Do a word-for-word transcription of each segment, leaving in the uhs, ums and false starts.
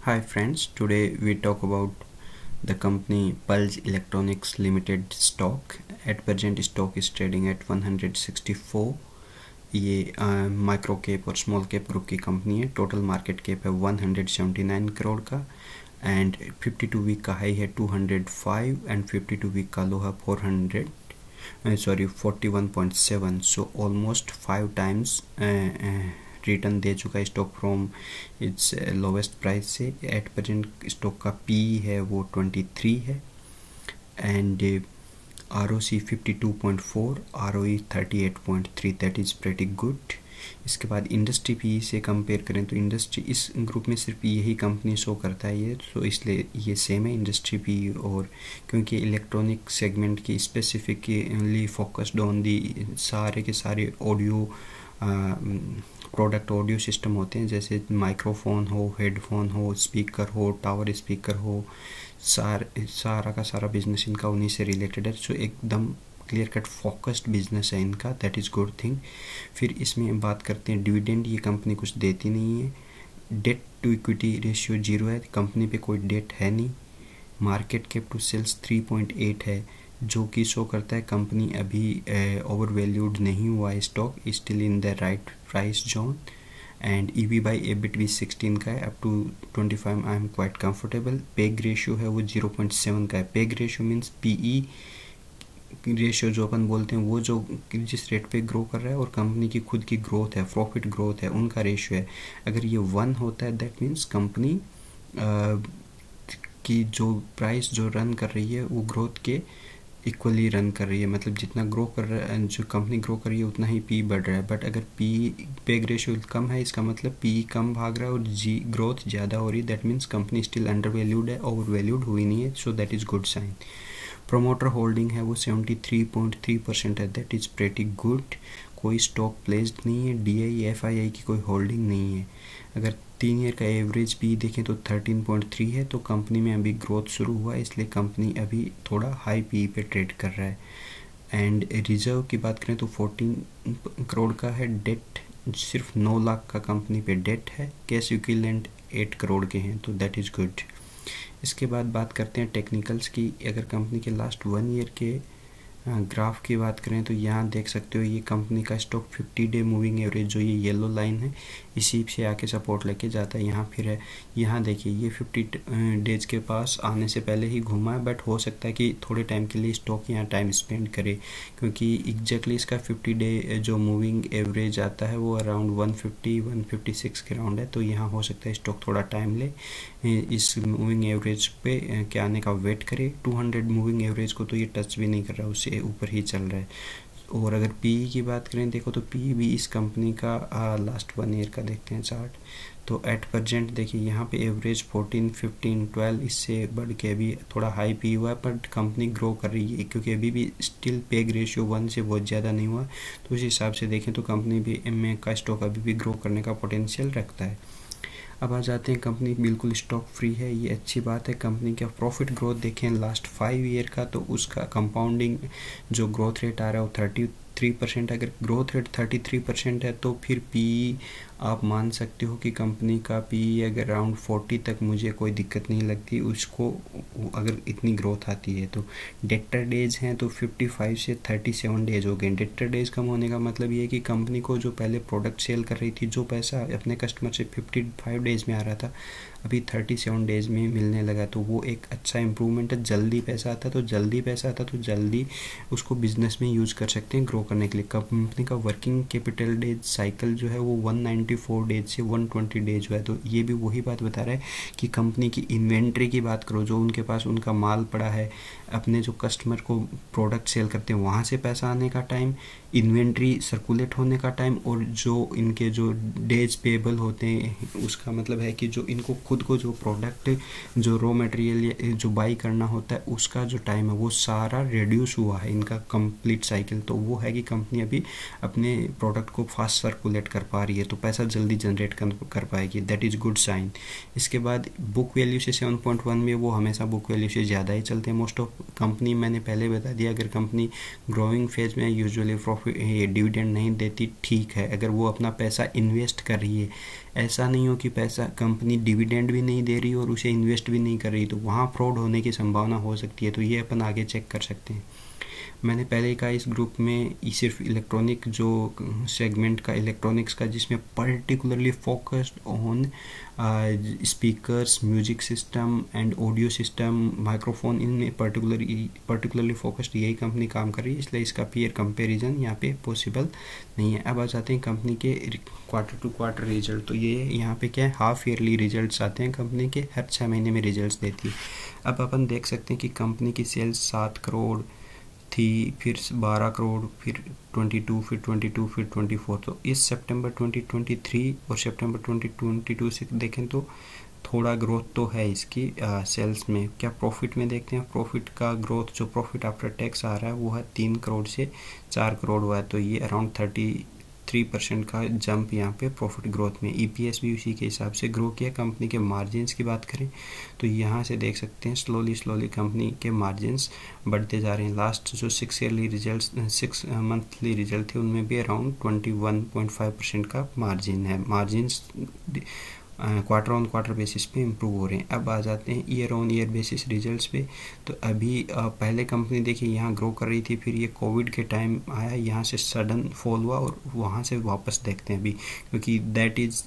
Hi friends, today we talk about the company Pulse Electronics Limited stock. At present stock is trading at one hundred sixty-four. ये micro cap और small cap group की company है. Total market cap है one hundred seventy-nine crore का and fifty-two week का high है two hundred five and fifty-two week का low है four hundred sorry forty-one point seven. So almost five times return दे चुका है stock from its lowest price से. एट प्रेजेंट स्टॉक का पी है वो twenty-three है and R O C fifty-two point four, R O E thirty-eight point three. That is pretty good. इसके बाद इंडस्ट्री पी से कंपेयर करें तो इंडस्ट्री इस ग्रुप में सिर्फ यही कंपनी शो करता है ये, तो इसलिए ये सेम है इंडस्ट्री पी. और क्योंकि इलेक्ट्रॉनिक सेगमेंट की स्पेसिफिकली फोकस्ड ऑन दी सारे के सारे ऑडियो प्रोडक्ट ऑडियो सिस्टम होते हैं, जैसे माइक्रोफोन हो, हेडफोन हो, स्पीकर हो, टावर स्पीकर हो, सार सारा का सारा बिजनेस इनका उन्हीं से रिलेटेड है. सो एकदम क्लियर कट फोकस्ड बिजनेस है इनका. That is good thing. फिर इसमें बात करते हैं डिविडेंड. ये कंपनी कुछ देती नहीं है. Debt to equity ratio zero है, कंपनी पे कोई डेट है नहीं. Market cap to sales three point eight है, जो कि शो करता है कंपनी अभी ओवर वैल्यूड नहीं हुआ है. Stock still in the right price zone. And E V by EBIT भी sixteen का है. Up to twenty-five I am quite comfortable. PEG ratio है वो zero point seven का है. PEG ratio means P E ratio जो अपन बोलते हैं, वो जो जिस रेट पे ग्रो कर रहा है और कंपनी की खुद की ग्रोथ है, प्रॉफिट ग्रोथ है, उनका रेशियो है. अगर ये वन होता है दैट मीन्स कंपनी की जो प्राइस जो रन कर रही है वो ग्रोथ के इक्वली रन कर रही है. मतलब जितना ग्रो कर रहा है, जो कंपनी ग्रो कर रही है उतना ही पी बढ़ रहा है. बट अगर पी पेग रेशियो कम है, इसका मतलब पी कम भाग रहा है और जी ग्रोथ ज़्यादा हो रही है. That means company still under valued है, ओवर वैल्यूड हुई नहीं है. So that is good sign. Promoter holding है वो seventy-three point three परसेंट है. That is pretty good. कोई स्टॉक प्लेस्ड नहीं है. डी आई एफ आई आई की कोई होल्डिंग नहीं है. अगर तीन ईयर का एवरेज पी देखें तो thirteen point three है. तो कंपनी में अभी ग्रोथ शुरू हुआ है, इसलिए कंपनी अभी थोड़ा हाई पी पे ट्रेड कर रहा है. एंड रिजर्व की बात करें तो fourteen करोड़ का है. डेट सिर्फ नौ लाख का कंपनी पे डेट है. कैश इक्विवेलेंट eight करोड़ के हैं, तो दैट इज़ गुड. इसके बाद बात करते हैं टेक्निकल्स की. अगर कंपनी के लास्ट वन ईयर के ग्राफ की बात करें तो यहाँ देख सकते हो ये कंपनी का stock fifty day moving average जो ये येलो लाइन है इसी से आके सपोर्ट लेके जाता है. यहाँ फिर है, यहाँ देखिए ये फिफ्टी डेज के पास आने से पहले ही घूमा है. बट हो सकता है कि थोड़े टाइम के लिए स्टॉक यहाँ टाइम स्पेंड करे, क्योंकि एग्जैक्टली इसका फिफ्टी डे जो मूविंग एवरेज आता है वो around one fifty one fifty-six के राउंड है. तो यहाँ हो सकता है स्टॉक थोड़ा टाइम ले, इस मूविंग एवरेज पे के आने का वेट करे. two hundred मूविंग एवरेज को तो ये टच भी नहीं कर रहा, उससे ऊपर ही चल रहा है. और अगर पी की बात करें देखो तो पी भी इस कंपनी का लास्ट वन ईयर का देखते हैं चार्ट. तो एट प्रेजेंट देखिए यहाँ पे एवरेज fourteen, fifteen, twelve, इससे बढ़ के अभी थोड़ा हाई पी हुआ है. बट कंपनी ग्रो कर रही है, क्योंकि अभी भी स्टिल पेग रेशियो वन से बहुत ज़्यादा नहीं हुआ. तो उस हिसाब से देखें तो कंपनी भी में का स्टॉक अभी भी ग्रो करने का पोटेंशियल रखता है. अब आ जाते हैं, कंपनी बिल्कुल स्टॉक फ्री है, ये अच्छी बात है. कंपनी का प्रॉफिट ग्रोथ देखें लास्ट फाइव ईयर का, तो उसका कंपाउंडिंग जो ग्रोथ रेट आ रहा है वो थर्टी थ्री परसेंट. अगर growth rate thirty three percent है तो फिर पी आप मान सकते हो कि कंपनी का पी अगर अराउंड फोर्टी तक मुझे कोई दिक्कत नहीं लगती उसको, अगर इतनी ग्रोथ आती है. तो डेटर डेज हैं तो फिफ्टी फाइव से थर्टी सेवन डेज हो गए. डेटर डेज कम होने का मतलब ये है कि कंपनी को जो पहले प्रोडक्ट सेल कर रही थी, जो पैसा अपने कस्टमर से फिफ्टी फाइव डेज में आ रहा था, अभी थर्टी सेवन डेज में मिलने लगा. तो वो एक अच्छा इंप्रूवमेंट है. जल्दी पैसा आता तो जल्दी पैसा आता तो जल्दी उसको बिजनेस में यूज़ कर सकते हैं ग्रो करने के लिए. कंपनी का वर्किंग कैपिटल डेज साइकिल जो है वो one ninety-four डेज से one twenty डेज हुआ है. तो ये भी वही बात बता रहा है कि कंपनी की इन्वेंट्री की बात करो, जो उनके पास उनका माल पड़ा है, अपने जो कस्टमर को प्रोडक्ट सेल करते हैं वहाँ से पैसा आने का टाइम, इन्वेंट्री सर्कुलेट होने का टाइम, और जो इनके जो डेज पेबल होते हैं, उसका मतलब है कि जो इनको खुद को जो प्रोडक्ट जो रॉ मटेरियल जो बाई करना होता है उसका जो टाइम है वो सारा रिड्यूस हुआ है इनका कंप्लीट साइकिल. तो वो है कि कंपनी अभी अपने प्रोडक्ट को फास्ट सर्कुलेट कर पा रही है, तो पैसा जल्दी जनरेट कर, कर पाएगी. That is good sign. इसके बाद बुक वैल्यू से सेवन पॉइंट वन में वो हमेशा बुक वैल्यू से ज़्यादा ही चलते हैं मोस्ट ऑफ कंपनी. मैंने पहले बता दिया, अगर कंपनी ग्रोइंग फेज में यूजुअली प्रॉफिट प्रॉफिट ये डिविडेंड नहीं देती, ठीक है। अगर वो अपना पैसा इन्वेस्ट कर रही है, ऐसा नहीं हो कि पैसा कंपनी डिविडेंड भी नहीं दे रही और उसे इन्वेस्ट भी नहीं कर रही, तो वहाँ फ्रॉड होने की संभावना हो सकती है। तो ये अपन आगे चेक कर सकते हैं। मैंने पहले कहा इस ग्रुप में सिर्फ इलेक्ट्रॉनिक जो सेगमेंट का इलेक्ट्रॉनिक्स का, जिसमें particularly focused on speakers, music system and audio system, microphone, इनमें पर्टिकुलरली पर्टिकुलरली फोकस्ड यही कंपनी काम कर रही है, इसलिए इसका पीयर कंपैरिजन यहाँ पे पॉसिबल नहीं है। अब आ जाते हैं कंपनी के क्वार्टर टू क्वार्टर रिजल्ट। तो ये यहाँ पे क्या है, हाफ ईयरली रिजल्ट्स आते हैं कंपनी के, हर छः महीने में रिजल्ट्स देती है। अब अपन देख सकते हैं कि कंपनी की सेल्स सात करोड़ थी, फिर बारह करोड़, फिर बाईस, फिर बाईस, फिर चौबीस। तो इस सितंबर दो हज़ार तेईस और सितंबर दो हज़ार बाईस से देखें तो थोड़ा ग्रोथ तो है इसकी आ, सेल्स में। क्या प्रॉफिट में देखते हैं, प्रॉफिट का ग्रोथ जो प्रॉफिट आफ्टर टैक्स आ रहा है वो है तीन करोड़ से चार करोड़ हुआ है। तो ये अराउंड थर्टी थ्री परसेंट का जंप यहाँ पे प्रॉफिट ग्रोथ में। ईपीएस भी उसी के हिसाब से ग्रो किया। कंपनी के मार्जिन्स की बात करें तो यहाँ से देख सकते हैं स्लोली स्लोली कंपनी के मार्जिन्स बढ़ते जा रहे हैं। लास्ट जो six yearly results six monthly result थे उनमें भी around twenty one point five percent का मार्जिन है। Margins quarter on quarter basis पे इम्प्रूव हो रहे हैं। अब आ जाते हैं year on year basis results पे। तो अभी आ, पहले कंपनी देखिए यहाँ ग्रो कर रही थी, फिर ये कोविड के टाइम आया, यहाँ से सडन फॉल हुआ और वहाँ से वापस देखते हैं अभी, क्योंकि दैट इज़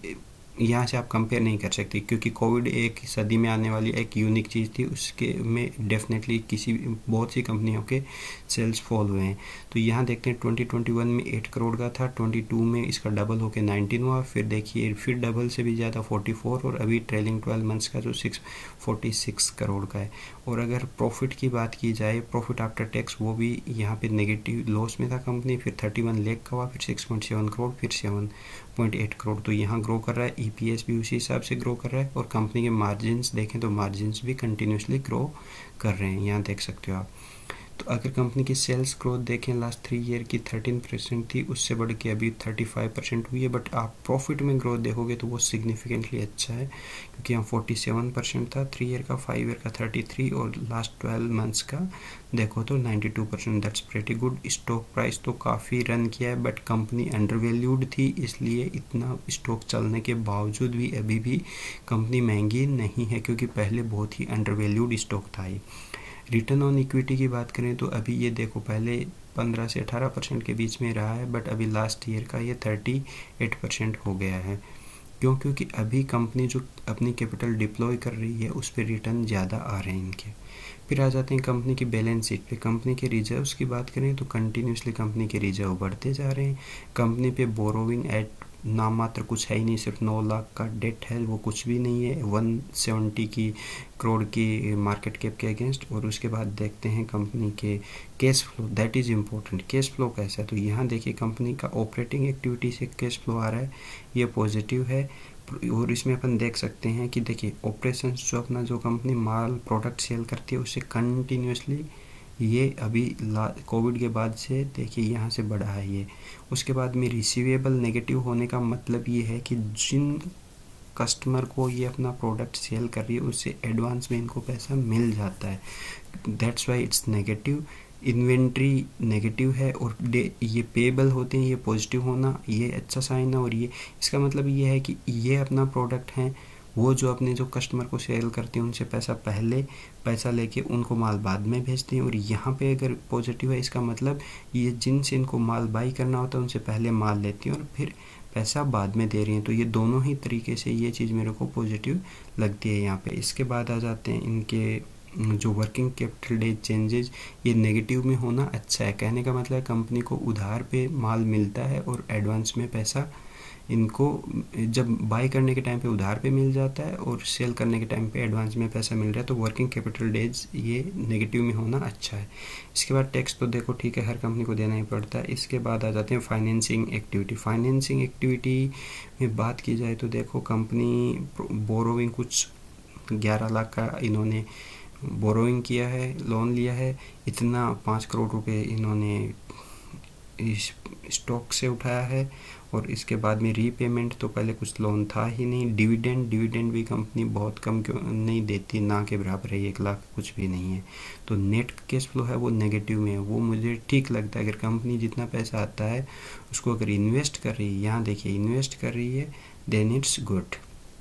यहाँ से आप कंपेयर नहीं कर सकते, क्योंकि कोविड एक सदी में आने वाली एक यूनिक चीज़ थी, उसके में डेफिनेटली किसी बहुत सी कंपनियों के सेल्स फॉल हुए हैं। तो यहाँ देखते हैं ट्वेंटी ट्वेंटी वन में एट करोड़ का था, ट्वेंटी टू में इसका डबल होकर नाइनटीन हुआ, फिर देखिए फिर डबल से भी ज़्यादा फोर्टी फोर, और अभी ट्रेलिंग ट्वेल्व मंथ्स का जो सिक्स फोर्टी सिक्स करोड़ का है। और अगर प्रॉफिट की बात की जाए, प्रॉफिट आफ्टर टैक्स वो भी यहाँ पे नेगेटिव लॉस में था कंपनी, फिर थर्टी वन लाख का हुआ, फिर सिक्स पॉइंट सेवन करोड़, फिर सेवन पॉइंट एट करोड़। तो यहाँ ग्रो कर रहा है। ईपीएस भी उसी हिसाब से ग्रो कर रहा है, और कंपनी के मार्जिन्स देखें तो मार्जिन्स भी कंटिन्यूसली ग्रो कर रहे हैं, यहाँ देख सकते हो आप। तो अगर कंपनी की सेल्स ग्रोथ देखें लास्ट थ्री ईयर की थर्टीन परसेंट थी, उससे बढ़ के अभी थर्टी फाइव परसेंट हुई है। बट आप प्रॉफिट में ग्रोथ देखोगे तो वो सिग्निफिकेंटली अच्छा है, क्योंकि यहाँ फोर्टी सेवन परसेंट था थ्री ईयर का, फाइव ईयर का थर्टी थ्री, और लास्ट ट्वेल्व मंथ्स का देखो तो ninety two percent. That's pretty good. Stock price तो काफ़ी रन किया है, बट कंपनी अंडर वैल्यूड थी, इसलिए इतना स्टॉक चलने के बावजूद भी अभी भी कंपनी महंगी नहीं है, क्योंकि पहले बहुत ही अंडर वैल्यूड स्टॉक था ये। रिटर्न ऑन इक्विटी की बात करें तो अभी ये देखो पहले पंद्रह से अठारह परसेंट के बीच में रहा है, बट अभी लास्ट ईयर का ये थर्टी एट परसेंट हो गया है। क्यों? क्योंकि अभी कंपनी जो अपनी कैपिटल डिप्लॉय कर रही है उस पर रिटर्न ज़्यादा आ रहे हैं इनके। फिर आ जाते हैं कंपनी की बैलेंस शीट पे। कंपनी के रिजर्व्स की बात करें तो कंटिन्यूसली कंपनी के रिजर्व बढ़ते जा रहे हैं। कंपनी पे बोरोविंग एट नाम मात्र कुछ है ही नहीं, सिर्फ नौ लाख का डेट है, वो कुछ भी नहीं है वन सेवेंटी की करोड़ की मार्केट कैप के अगेंस्ट। और उसके बाद देखते हैं कंपनी के cash flow, that is important. Cash flow कैसा है तो यहाँ देखिए कंपनी का ऑपरेटिंग एक्टिविटी से कैश फ्लो आ रहा है, ये पॉजिटिव है। और इसमें अपन देख सकते हैं कि देखिए ऑपरेशंस जो अपना जो कंपनी माल प्रोडक्ट सेल करती है उससे कंटिन्यूसली ये अभी कोविड के बाद से देखिए यहाँ से बढ़ा है ये। उसके बाद में रिसीवेबल नेगेटिव होने का मतलब ये है कि जिन कस्टमर को ये अपना प्रोडक्ट सेल कर रही है उससे एडवांस में इनको पैसा मिल जाता है, that's why it's negative. Inventory negative है और ये पेबल होते हैं, ये पॉजिटिव होना ये अच्छा साइन है। और ये इसका मतलब ये है कि ये अपना प्रोडक्ट है, वो जो अपने जो कस्टमर को सेल करते हैं उनसे पैसा पहले पैसा लेके उनको माल बाद में भेजते हैं। और यहाँ पे अगर पॉजिटिव है इसका मतलब ये जिनसे इनको माल बाई करना होता है उनसे पहले माल लेती हैं और फिर पैसा बाद में दे रही हैं। तो ये दोनों ही तरीके से ये चीज़ मेरे को पॉजिटिव लगती है यहाँ पे। इसके बाद आ जाते हैं इनके जो वर्किंग कैपिटल डेज चेंजेस, ये नेगेटिव में होना अच्छा है। कहने का मतलब कंपनी को उधार पे माल मिलता है और एडवांस में पैसा इनको जब बाई करने के टाइम पे उधार पे मिल जाता है और सेल करने के टाइम पे एडवांस में पैसा मिल रहा है, तो वर्किंग कैपिटल डेज ये नेगेटिव में होना अच्छा है। इसके बाद टैक्स तो देखो ठीक है हर कंपनी को देना ही पड़ता है। इसके बाद आ जाते हैं फाइनेंसिंग एक्टिविटी। फाइनेंसिंग एक्टिविटी में बात की जाए तो देखो कंपनी बोरोविंग कुछ ग्यारह लाख का इन्होंने बोरोइंग किया है, लोन लिया है, इतना पाँच करोड़ रुपए इन्होंने इस स्टॉक से उठाया है और इसके बाद में रीपेमेंट तो पहले कुछ लोन था ही नहीं। डिविडेंड डिविडेंड भी कंपनी बहुत कम क्यों नहीं देती, ना के बराबर है, एक लाख कुछ भी नहीं है। तो नेट कैश फ्लो है वो नेगेटिव में है, वो मुझे ठीक लगता है। अगर कंपनी जितना पैसा आता है उसको अगर इन्वेस्ट कर रही है, यहाँ देखिए इन्वेस्ट कर रही है, देन इट्स गुड।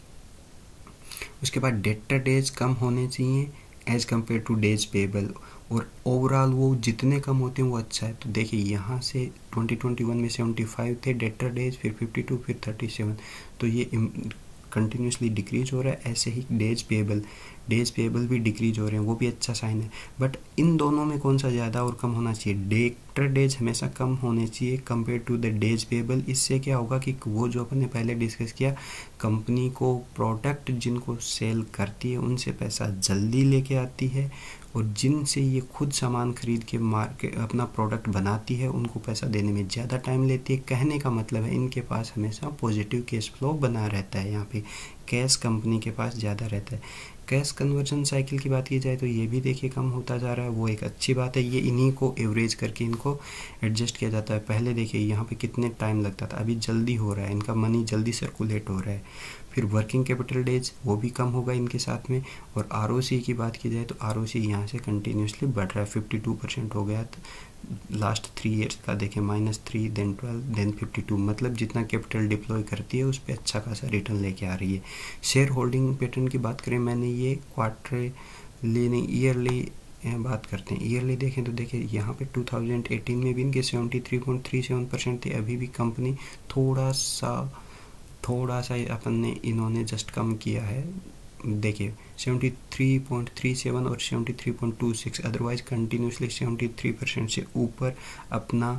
उसके बाद डेटर डेज कम होने चाहिए as compare to days payable, और ओवरऑल वो जितने कम होते हैं वो अच्छा है। तो देखिए यहाँ से ट्वेंटी ट्वेंटी वन में सेवेंटी फाइव थे डेटर डेज, फिर फिफ्टी टू, फिर थर्टी सेवन, तो ये कंटिन्यूसली डिक्रीज हो रहा है। ऐसे ही डेज पेबल डेज पेबल भी डिक्रीज हो रहे हैं, वो भी अच्छा साइन है। बट इन दोनों में कौन सा ज़्यादा और कम होना चाहिए? डेटर डेज हमेशा कम होने चाहिए compare to the days payable. इससे क्या होगा कि वो जो अपन ने पहले डिस्कस किया, कंपनी को प्रोडक्ट जिनको सेल करती है उनसे पैसा जल्दी लेके आती है, और जिनसे ये खुद सामान खरीद के मार्केट अपना प्रोडक्ट बनाती है उनको पैसा देने में ज़्यादा टाइम लेती है। कहने का मतलब है इनके पास हमेशा पॉजिटिव कैश फ्लो बना रहता है, यहाँ पे कैश कंपनी के पास ज़्यादा रहता है। कैश कन्वर्जन साइकिल की बात की जाए तो ये भी देखिए कम होता जा रहा है, वो एक अच्छी बात है। ये इन्हीं को एवरेज करके इनको एडजस्ट किया जाता है। पहले देखिए यहाँ पे कितने टाइम लगता था, अभी जल्दी हो रहा है, इनका मनी जल्दी सर्कुलेट हो रहा है। फिर वर्किंग कैपिटल डेज वो भी कम होगा इनके साथ में। और आर ओ सी की बात की जाए तो आर ओ सी यहाँ से कंटिन्यूसली बढ़ रहा है, फिफ्टी टू परसेंट हो गया लास्ट थ्री इयर्स का। देखें minus three, then twelve, then fifty two, मतलब जितना कैपिटल डिप्लॉय करती है उस पर अच्छा खासा रिटर्न लेके आ रही है। शेयर होल्डिंग पैटर्न की बात करें, मैंने ये क्वार्टरली नहीं ईयरली बात करते हैं। ईयरली देखें तो देखिए यहाँ पे टू थाउजेंड एटीन में भी इनके seventy three point three seven percent थे। अभी भी कंपनी थोड़ा सा थोड़ा सा अपन ने इन्होंने जस्ट कम किया है, देखिए seventy three point three seven और seventy three point two six, otherwise continuously seventy three percent से ऊपर अपना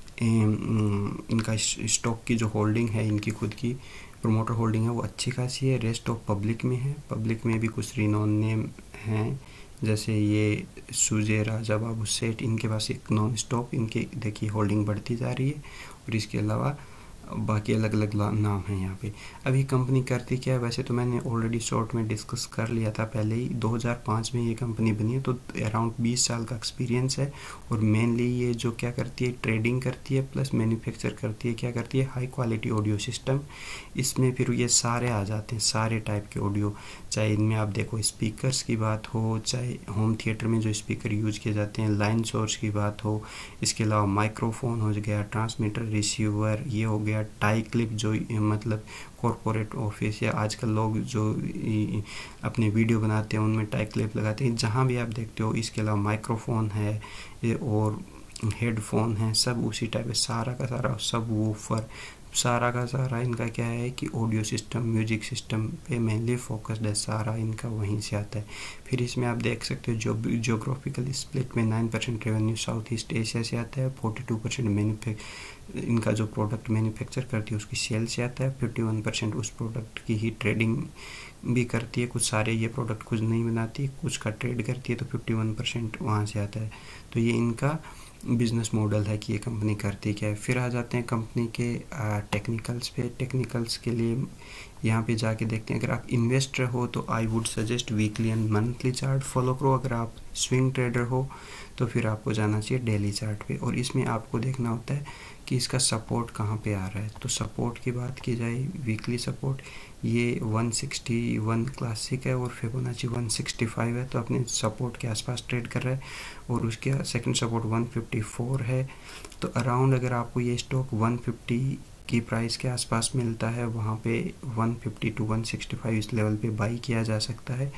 इनका स्टॉक की जो होल्डिंग है, इनकी खुद की प्रोमोटर होल्डिंग है वो अच्छी खासी है। रेस्ट ऑफ पब्लिक में है, पब्लिक में भी कुछ रिनोन नेम हैं, जैसे ये सुजे राजा बाबू सेठ, इनके पास एक नॉन स्टॉप इनकी देखिए होल्डिंग बढ़ती जा रही है। और इसके अलावा बाकी अलग अलग नाम हैं यहाँ पे। अभी कंपनी करती क्या है, वैसे तो मैंने ऑलरेडी शॉर्ट में डिस्कस कर लिया था पहले ही। दो हज़ार पाँच में ये कंपनी बनी है, तो अराउंड बीस साल का एक्सपीरियंस है। और मेनली ये जो क्या करती है, ट्रेडिंग करती है प्लस मैन्युफैक्चर करती है। क्या करती है? High quality audio system. इसमें फिर ये सारे आ जाते हैं, सारे टाइप के ऑडियो, चाहे इनमें आप देखो स्पीकर्स की बात हो, चाहे होम थिएटर में जो स्पीकर यूज किए जाते हैं, लाइन सोर्स की बात हो, इसके अलावा माइक्रोफोन हो गया, ट्रांसमीटर, रिसीवर, ये हो गया टाई क्लिप, जो मतलब कॉरपोरेट ऑफिस या आजकल लोग जो अपने वीडियो बनाते हैं उनमें टाई क्लिप लगाते हैं, जहाँ भी आप देखते हो। इसके अलावा माइक्रोफोन है और हेडफोन है, सब उसी टाइप, सारा का सारा सब वूफर, सारा का सारा इनका क्या है कि ऑडियो सिस्टम, म्यूजिक सिस्टम पे मेनली फोकस्ड है, सारा इनका वहीं से आता है। फिर इसमें आप देख सकते हो जो जियोग्राफिकल स्प्लिट में nine percent revenue south east Asia से आता है, फोर्टी टू परसेंट मैन्युफैक्चर इनका जो प्रोडक्ट मैन्युफैक्चर करती है उसकी सेल से आता है, फिफ्टी वन परसेंट उस प्रोडक्ट की ही ट्रेडिंग भी करती है। कुछ सारे ये प्रोडक्ट कुछ नहीं बनाती, कुछ का ट्रेड करती है, तो फिफ्टी वन परसेंट वहाँ से आता है। तो ये इनका बिजनेस मॉडल है कि ये कंपनी करती क्या है। फिर आ जाते हैं कंपनी के टेक्निकल्स पे। टेक्निकल्स के लिए यहाँ पे जाके देखते हैं। अगर आप इन्वेस्टर हो तो I would suggest weekly and monthly chart follow करो। अगर आप स्विंग ट्रेडर हो तो फिर आपको जाना चाहिए डेली चार्ट पे, और इसमें आपको देखना होता है कि इसका सपोर्ट कहाँ पे आ रहा है। तो सपोर्ट की बात की जाए, वीकली सपोर्ट ये वन सिक्सटी वन क्लासिक है और फिबोनाची वन सिक्सटी फाइव है, तो अपने सपोर्ट के आसपास ट्रेड कर रहा है। और उसके second support one fifty four है। तो अराउंड अगर आपको ये स्टॉक वन फिफ्टी की प्राइस के आसपास मिलता है, वहाँ पे one fifty two one sixty five इस लेवल पे बाई किया जा सकता है।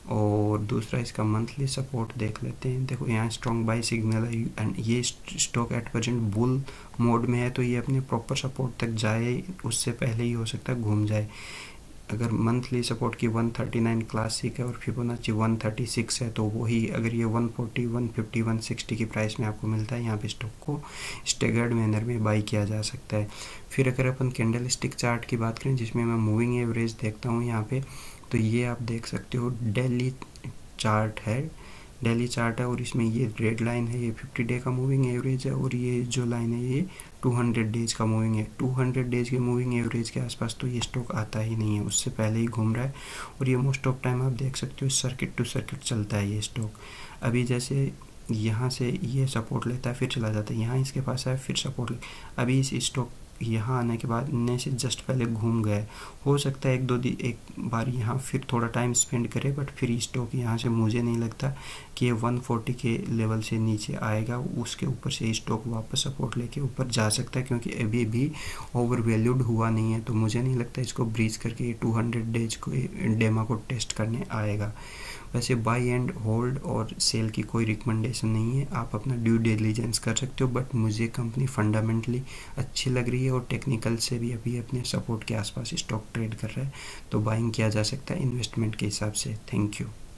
और दूसरा इसका मंथली सपोर्ट देख लेते हैं। देखो यहाँ स्ट्रॉन्ग बाई सिग्नल है, एंड ये stock at present bull mode में है, तो ये अपने प्रॉपर सपोर्ट तक जाए उससे पहले ही हो सकता है घूम जाए। अगर मंथली सपोर्ट की वन थर्टी नाइन क्लासिक है और फिबोनाची वन थर्टी सिक्स है, तो वही अगर ये one forty, one fifty, one sixty की प्राइस में आपको मिलता है, यहाँ पे स्टॉक को स्टेगर्ड मैनर में बाई किया जा सकता है। फिर अगर अपन कैंडल स्टिक चार्ट की बात करें, जिसमें मैं मूविंग एवरेज देखता हूँ यहाँ पे, तो ये आप देख सकते हो डेली चार्ट है, डेली चार्ट है, और इसमें ये रेड लाइन है, ये फिफ्टी डे का मूविंग एवरेज है, और ये जो लाइन है ये टू हंड्रेड डेज का मूविंग है। टू हंड्रेड डेज के मूविंग एवरेज के आसपास तो ये स्टॉक आता ही नहीं है, उससे पहले ही घूम रहा है। और ये मोस्ट ऑफ टाइम आप देख सकते हो सर्किट टू सर्किट चलता है ये स्टॉक। अभी जैसे यहाँ से ये सपोर्ट लेता है फिर चला जाता है, यहाँ इसके पास है फिर सपोर्ट ले, अभी इस स्टॉक यहाँ आने के बाद इनने से जस्ट पहले घूम गए, हो सकता है एक दो दिन एक बार यहाँ फिर थोड़ा टाइम स्पेंड करे, बट फिर स्टॉक यहाँ से मुझे नहीं लगता कि ये वन फोर्टी के लेवल से नीचे आएगा। उसके ऊपर से स्टॉक वापस सपोर्ट लेके ऊपर जा सकता है, क्योंकि अभी भी ओवर वैल्यूड हुआ नहीं है। तो मुझे नहीं लगता इसको ब्रीच करके ये टू हंड्रेड डेज को डेमा को टेस्ट करने आएगा। वैसे बाई एंड होल्ड और सेल की कोई रिकमेंडेशन नहीं है, आप अपना ड्यू डिलिजेंस कर सकते हो, बट मुझे कंपनी फंडामेंटली अच्छी लग रही है और टेक्निकल से भी अभी अपने सपोर्ट के आसपास स्टॉक ट्रेड कर रहा है, तो बाइंग किया जा सकता है इन्वेस्टमेंट के हिसाब से। Thank you.